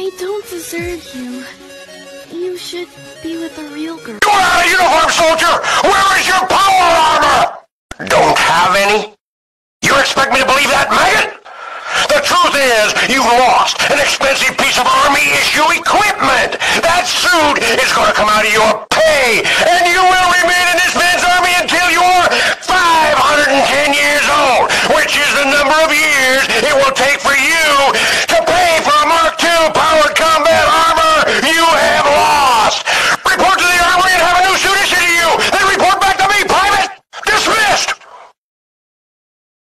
We don't desert you. You should be with a real girl. You are out of uniform, soldier! Where is your power armor? Don't have any? You expect me to believe that, maggot? The truth is, you've lost an expensive piece of Army-issue equipment! That suit is gonna come out of your pay,